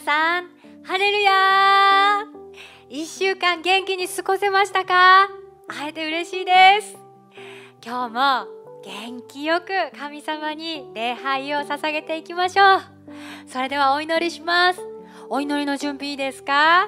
皆さん、ハレルヤー。1週間元気に過ごせましたか？会えて嬉しいです。今日も元気よく神様に礼拝を捧げていきましょう。それではお祈りします。お祈りの準備いいですか？はい、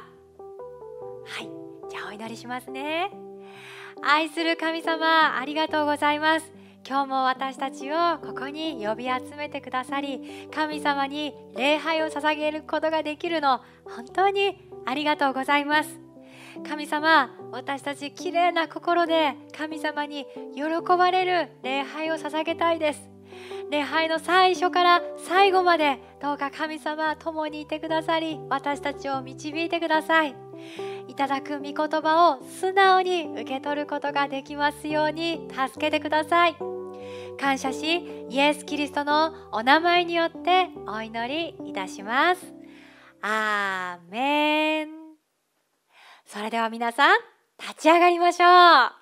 じゃあお祈りしますね。愛する神様、ありがとうございます。今日も私たちをここに呼び集めてくださり、神様に礼拝を捧げることができるの、本当にありがとうございます。神様、私たちきれいな心で神様に喜ばれる礼拝を捧げたいです。礼拝の最初から最後までどうか神様共にいてくださり、私たちを導いてください。いただく御言葉を素直に受け取ることができますように助けてください。感謝し、イエス・キリストのお名前によってお祈りいたします。アーメン。それでは皆さん、立ち上がりましょう。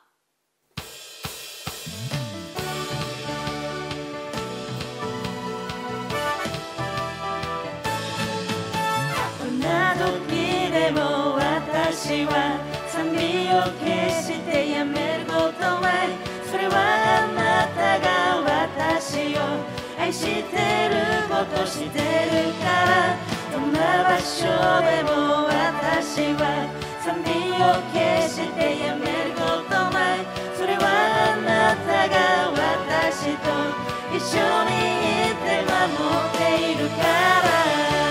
どんな時でも私は賛美を決してやめることない。それはあなたが私を愛してること知ってるから。どんな場所でも私は賛美を決してやめることない。それはあなたが私と一緒にいて守っているから。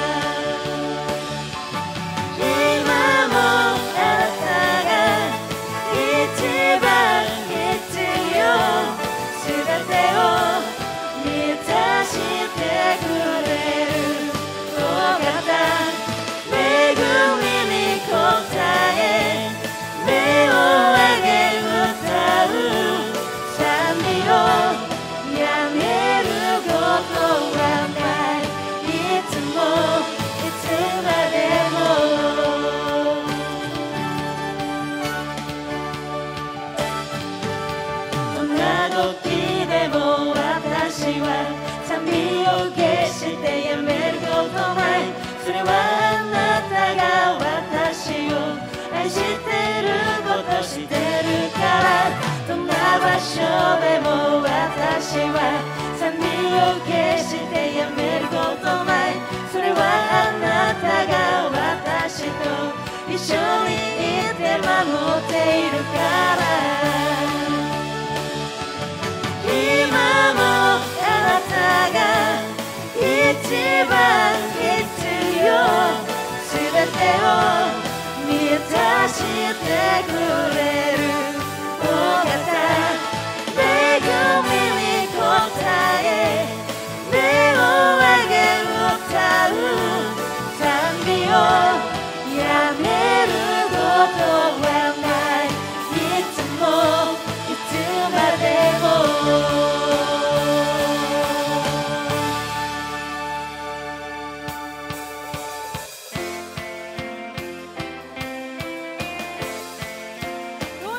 でも私は賛美を決してやめることない。それはあなたが私と一緒にいて守っているから。今もあなたが一番必要。すべてを満たしてくれるお方。恵みに応え目を上げ歌う。賛美をやめることはない。いつもいつまでも。お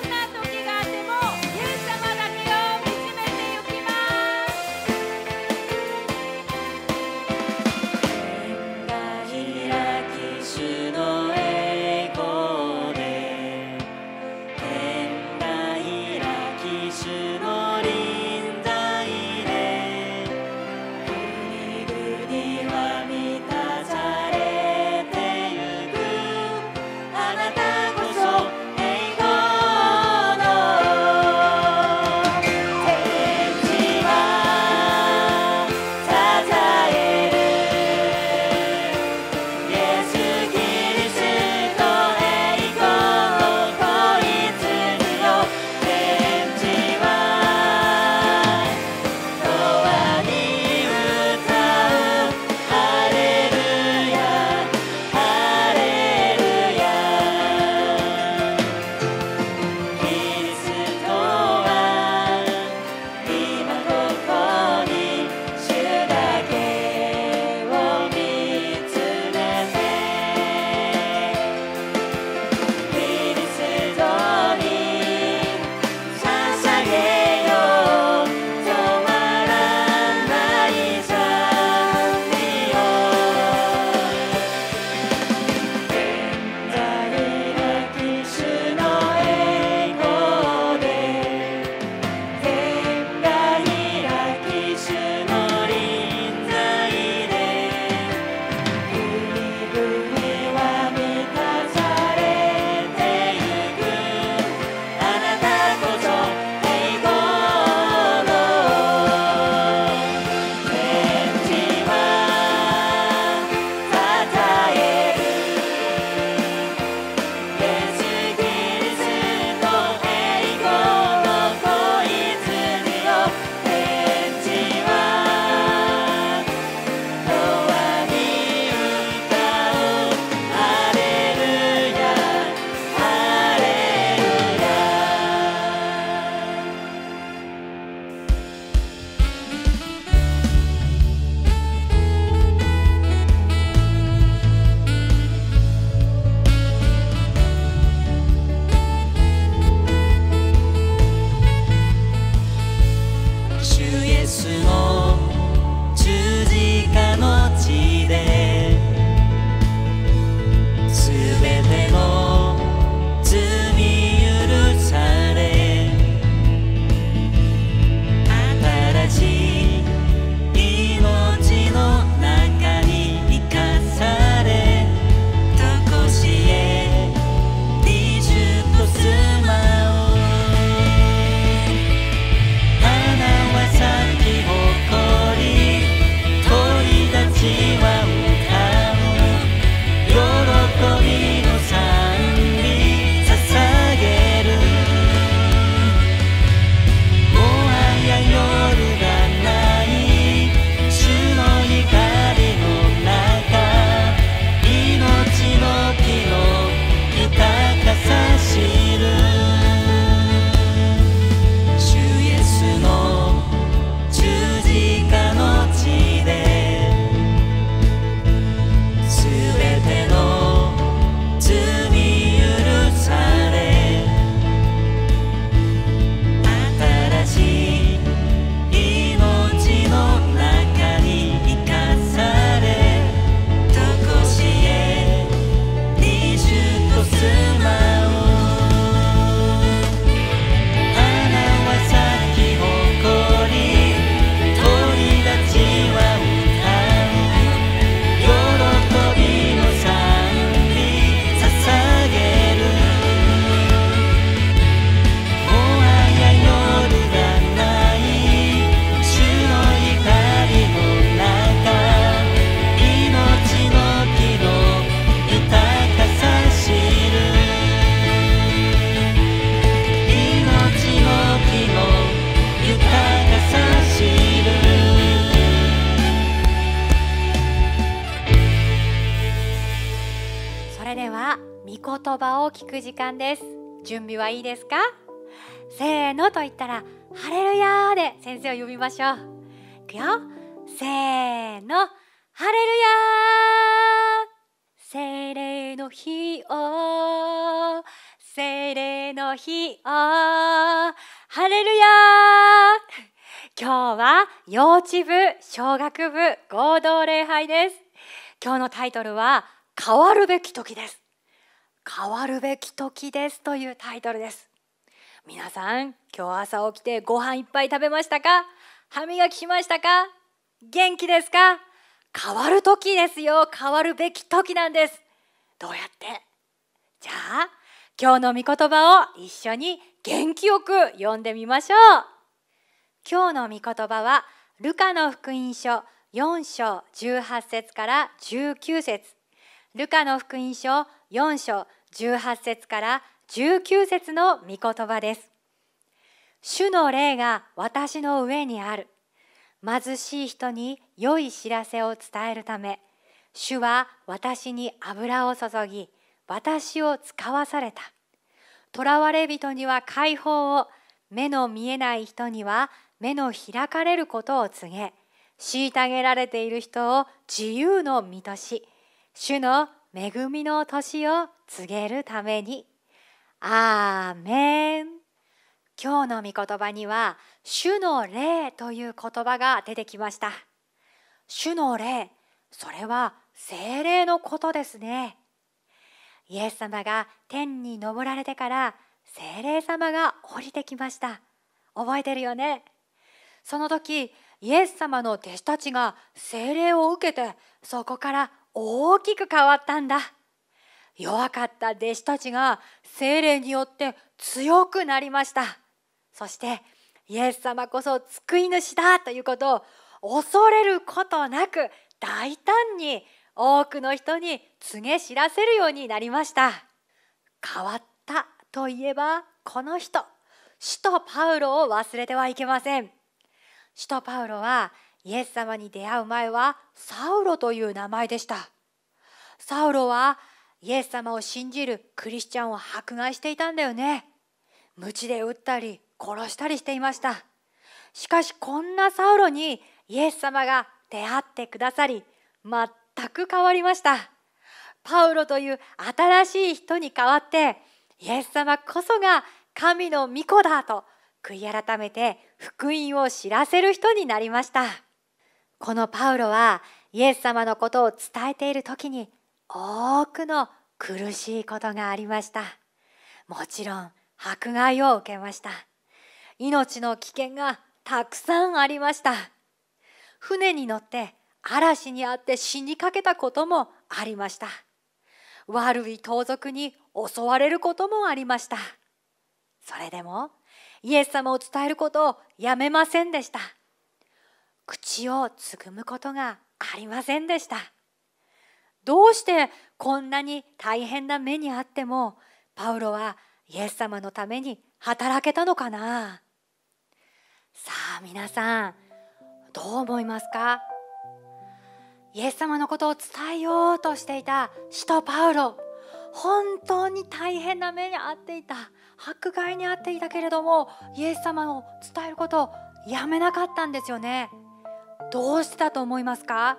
は御言葉を聞く時間です。準備はいいですか？せーのと言ったらハレルヤーで先生を呼びましょう。いくよ。せーの、ハレルヤー。聖霊の日を、聖霊の日を、ハレルヤー。今日は幼稚部、小学部合同礼拝です。今日のタイトルは変わるべき時です。変わるべき時ですというタイトルです。皆さん、今日朝起きてご飯いっぱい食べましたか？歯磨きしましたか？元気ですか？変わる時ですよ。変わるべき時なんです。どうやって？じゃあ今日の御言葉を一緒に元気よく読んでみましょう。今日の御言葉はルカの福音書4章18節から19節、ルカの福音書4章18節から19節の御言葉です。主の霊が私の上にある。貧しい人に良い知らせを伝えるため、主は私に油を注ぎ、私を使わされた。囚われ人には解放を、目の見えない人には目の開かれることを告げ、虐げられている人を自由の身とし、主の恵みの年を告げるために。アーメン。今日の御言葉には主の霊という言葉が出てきました。主の霊、それは聖霊のことですね。イエス様が天に昇られてから聖霊様が降りてきました。覚えてるよね。その時イエス様の弟子たちが聖霊を受けて、そこから大きく変わったんだ。弱かった弟子たちが聖霊によって強くなりました。そしてイエス様こそ救い主だということを恐れることなく、大胆に多くの人に告げ知らせるようになりました。変わったといえばこの人、使徒パウロを忘れてはいけません。使徒パウロはイエス様に出会う前はサウロという名前でした。サウロはイエス様を信じるクリスチャンを迫害していたんだよね。鞭で打ったり殺したりしていました。しかしこんなサウロにイエス様が出会ってくださり、全く変わりました。パウロという新しい人に代わって、イエス様こそが神の御子だと悔い改めて福音を知らせる人になりました。このパウロはイエス様のことを伝えている時に多くの苦しいことがありました。もちろん迫害を受けました。命の危険がたくさんありました。船に乗って嵐にあって死にかけたこともありました。悪い盗賊に襲われることもありました。それでもイエス様を伝えることをやめませんでした。口をつぐむことがありませんでした。どうしてこんなに大変な目にあってもパウロはイエス様のために働けたのかな？さあ皆さん、どう思いますか？イエス様のことを伝えようとしていた使徒パウロ、本当に大変な目に遭っていた、迫害に遭っていたけれどもイエス様を伝えることをやめなかったんですよね。どうしてだと思いますか？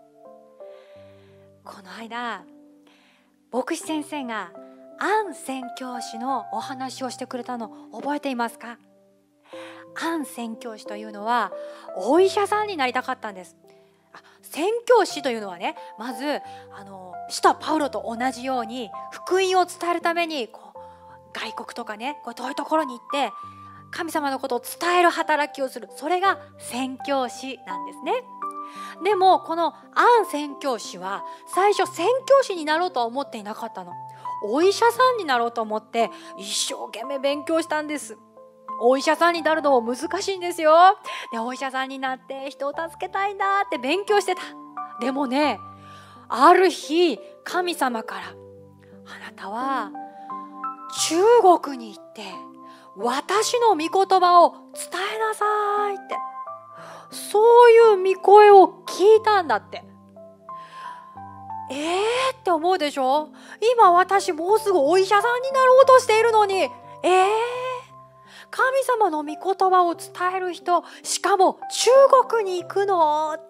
この間牧師先生がアン宣教師のお話をしてくれたの覚えていますか？アン宣教師というのはお医者さんになりたかったんです。宣教師というのはね、まず使徒パウロと同じように福音を伝えるために外国とかね、遠いところに行って神様のことを伝える働きをする、それが宣教師なんですね。でもこのアン宣教師は最初宣教師になろうとは思っていなかったの。お医者さんになろうと思って一生懸命勉強したんです。お医者さんになるのも難しいんですよ。で、お医者さんになって人を助けたいんだって勉強してた。でもね、ある日神様から、あなたは中国に行って私の御言葉を伝えなさいって、そういう御声を聞いたんだって。 って思うでしょ。今私もうすぐお医者さんになろうとしているのに、神様の御言葉を伝える人、しかも中国に行くのって。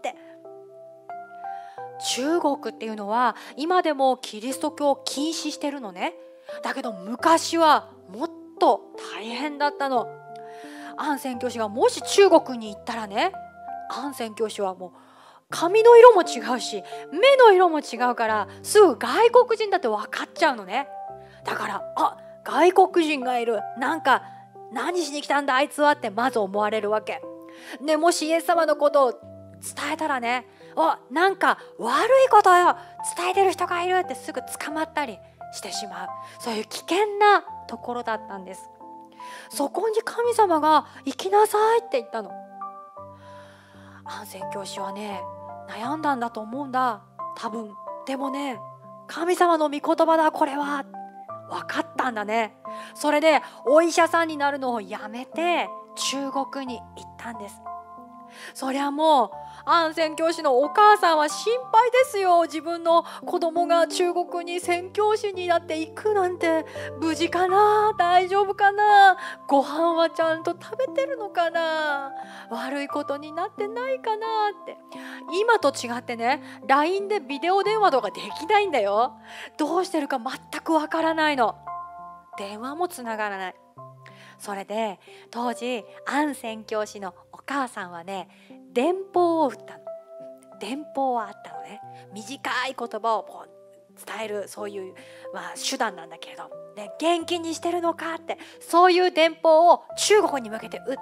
中国っていうのは今でもキリスト教を禁止してるのね。だけど昔はもっと大変だったの。安宣教師がもし中国に行ったらね、安宣教師はもう髪の色も違うし目の色も違うから、すぐ外国人だって分かっちゃうのね。だから、外国人がいる、なんか何しに来たんだあいつはってまず思われるわけで、もしイエス様のことを伝えたらね、なんか悪いことを伝えてる人がいるってすぐ捕まったりしてしまう、そういう危険なところだったんです。そこに神様が行きなさいって言ったの。安宣教師はね、悩んだんだと思うんだ、多分。でもね、神様の御言葉だ、これは分かったんだね。それでお医者さんになるのをやめて中国に行ったんです。そりゃもう安宣教師のお母さんは心配ですよ。自分の子供が中国に宣教師になっていくなんて、無事かな、大丈夫かな、ご飯はちゃんと食べてるのかな、悪いことになってないかなって。今と違ってね、 LINE でビデオ電話とかできないんだよ。どうしてるか全くわからないの。電話もつながらない。それで当時安宣教師のお母さんはね、電報を打ったの。電報はあったのね。短い言葉をこう伝える、そういう、手段なんだけれど、ね、元気にしてるのかって、そういう電報を中国に向けて打った。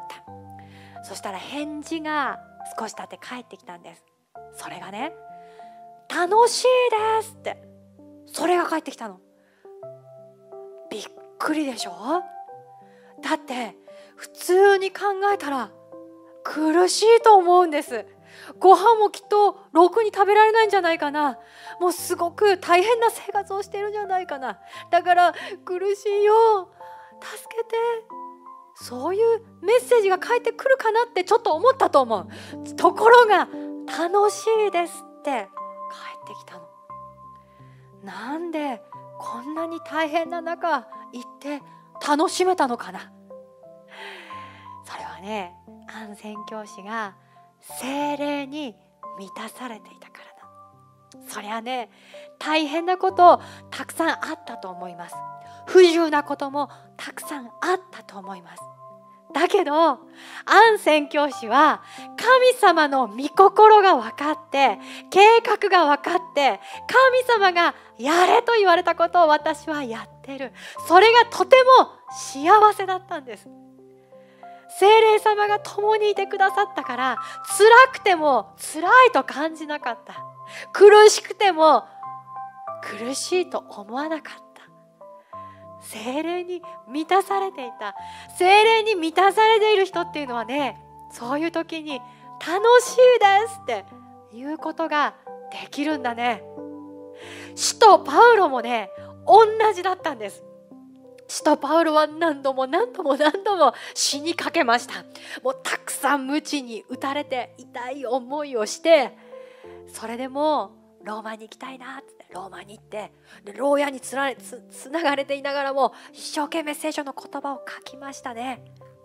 そしたら返事が少し経って帰ってきたんです。それがね、楽しいですって、それが返ってきたの。びっくりでしょ。だって普通に考えたら苦しいと思うんです。ご飯もきっとろくに食べられないんじゃないかな。もうすごく大変な生活をしているんじゃないかな。だから苦しいよ、助けて、そういうメッセージが返ってくるかなってちょっと思ったと思う。ところが楽しいですって返ってきたの。なんでこんなに大変な中行って楽しめたのかな。それはね、安宣教師が聖霊に満たされていたからだ。そりゃね、大変なことたくさんあったと思います。不自由なこともたくさんあったと思います。だけど安宣教師は神様の御心が分かって、計画が分かって、神様がやれと言われたことを私はやってる。それがとても幸せだったんです。聖霊様が共にいてくださったから、辛くても辛いと感じなかった。苦しくても苦しいと思わなかった。聖霊に満たされていた。聖霊に満たされている人っていうのはね、そういう時に楽しいですっていうことができるんだね。使徒パウロもね、同じだったんです。使徒パウロは何度も死にかけました。もうたくさん鞭に打たれて痛い思いをして、それでもローマに行きたいなってローマに行って、で牢屋につながれていながらも一生懸命聖書の言葉を書きましたね。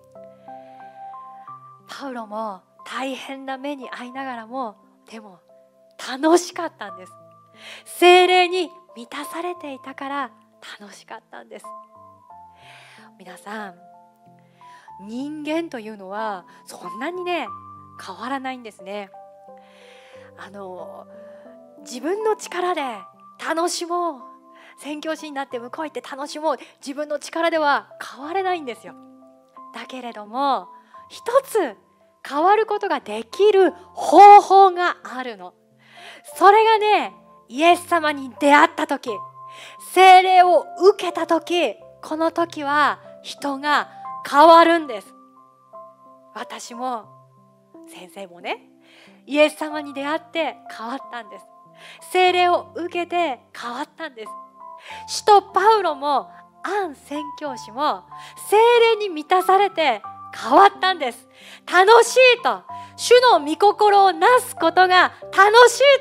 パウロも大変な目に遭いながらも、でも楽しかったんです。聖霊に満たされていたから楽しかったんです。皆さん、人間というのはそんなにね変わらないんですね。自分の力で楽しもう、宣教師になって向こう行って楽しもう、自分の力では変われないんですよ。だけれども一つ変わることができる方法があるの。それがね、イエス様に出会った時、聖霊を受けた時、この時は人が変わるんです。私も先生もね、イエス様に出会って変わったんです。聖霊を受けて変わったんです。使徒パウロも安宣教師も聖霊に満たされて変わったんです。楽しいと、主の御心をなすことが楽しいと、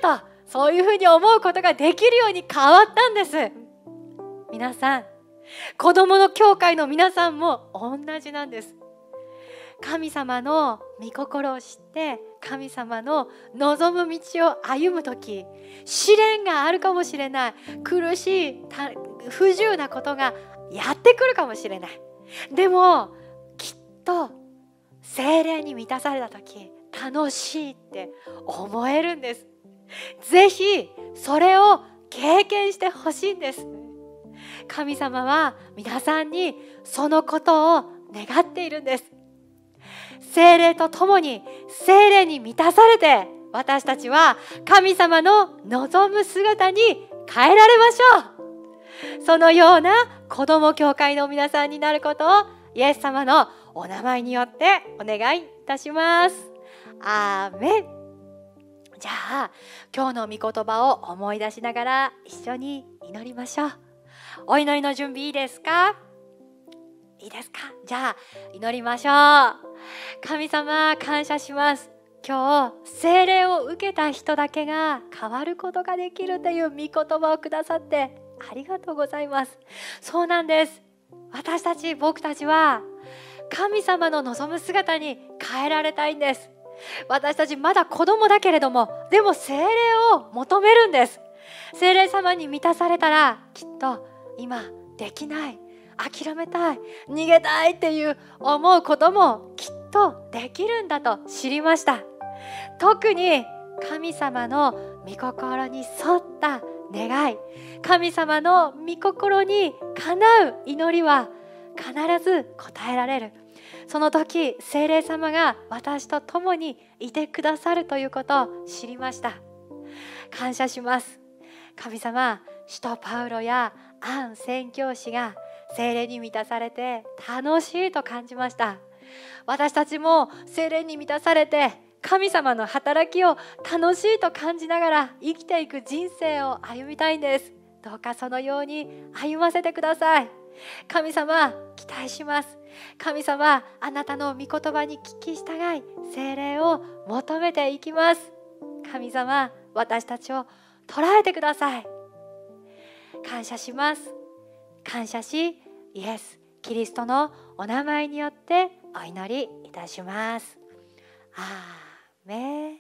そういうふうに思うことができるように変わったんです。皆さん、子供の教会の皆さんも同じなんです。神様の御心を知って神様の望む道を歩むとき、試練があるかもしれない、苦しい不自由なことがやってくるかもしれない。でもきっと聖霊に満たされたとき楽しいって思えるんです。ぜひそれを経験してほしいんです。神様は皆さんにそのことを願っているんです。聖霊とともに聖霊に満たされて、私たちは神様の望む姿に変えられましょう。そのような子ども教会の皆さんになることをイエス様のお名前によってお願いいたします。アーメン。じゃあ今日の御言葉を思い出しながら一緒に祈りましょう。お祈りの準備いいですか？いいですか？じゃあ祈りましょう。神様、感謝します。今日聖霊を受けた人だけが変わることができるという御言葉をくださってありがとうございます。そうなんです。私たち、僕たちは神様の望む姿に変えられたいんです。私たちまだ子供だけれども、でも聖霊を求めるんです。聖霊様に満たされたら、きっと今できない、諦めたい、逃げたいっていう思うこともきっとできるんだと知りました。特に神様の御心に沿った願い、神様の御心にかなう祈りは必ず答えられる。その時聖霊様が私と共にいてくださるということを知りました。感謝します。神様、使徒パウロやアン宣教師が聖霊に満たされて楽しいと感じました。私たちも聖霊に満たされて神様の働きを楽しいと感じながら生きていく人生を歩みたいんです。どうかそのように歩ませてください。神様、期待します。神様、あなたの御言葉に聞き従い聖霊を求めていきます。神様、私たちを捉えてください。感謝します。感謝し、イエス・キリストのお名前によってお祈りいたします。アーメン。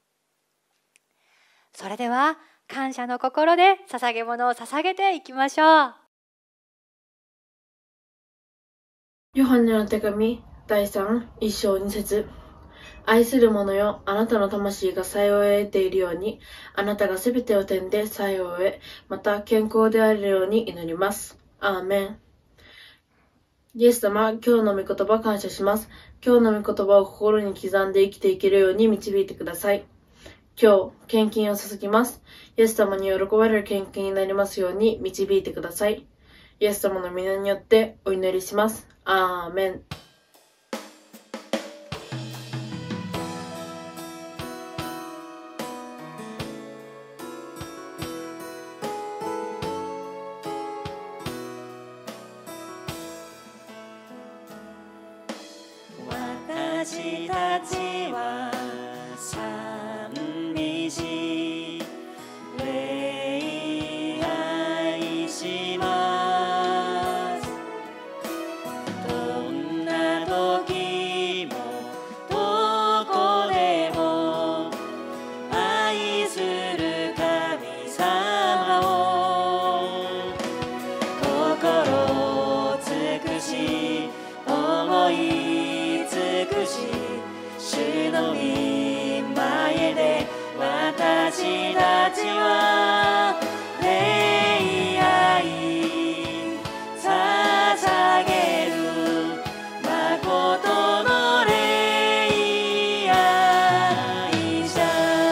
それでは感謝の心で捧げ物を捧げていきましょう。 ヨハネの手紙第3、1章2節。愛する者よ、あなたの魂が幸を得ているように、あなたがすべてを点で幸を得、また健康であるように祈ります。アーメン。イエス様、今日の御言葉感謝します。今日の御言葉を心に刻んで生きていけるように導いてください。今日、献金を捧げます。イエス様に喜ばれる献金になりますように導いてください。イエス様の皆によってお祈りします。アーメン。 私たちは寂しい礼拝します。どんな時もどこでも愛する神様を心尽くし思い尽くし、主の御前で私たちは礼拝捧げる、誠の礼拝者。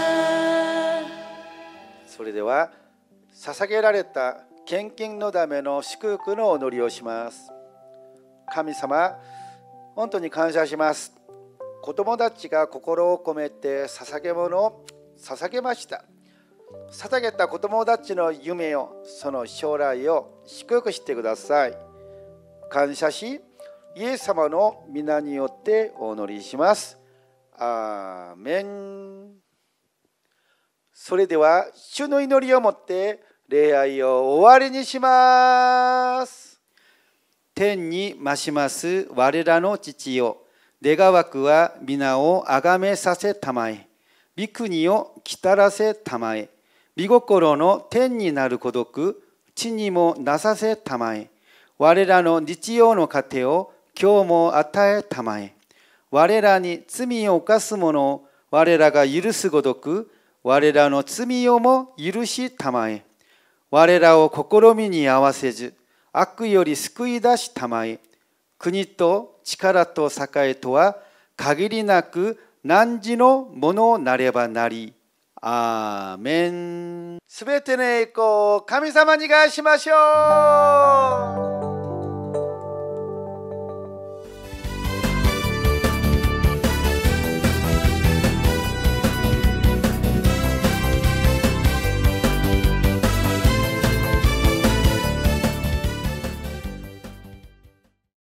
それでは捧げられた献金のための祝福のお祈りをします。神様、本当に感謝します。子供たちが心を込めて捧げ物を捧げました。捧げた子供たちの夢を、その将来を祝福してください。感謝し、イエス様の皆によってお祈りします。アーメン。 それでは主の祈りをもって礼拝を終わりにします。天に増します我らの父よ、願わくは皆をあがめさせたまえ、御国を来たらせたまえ、御心の天になる孤独、地にもなさせたまえ、我らの日曜の糧を今日も与えたまえ、我らに罪を犯す者を我らが許すごとく、我らの罪をも許したまえ、我らを試みに合わせず、悪より救い出したまえ、国と力と栄とは限りなく汝のものなればなり。アーメン。すべての栄光を神様に返しましょう。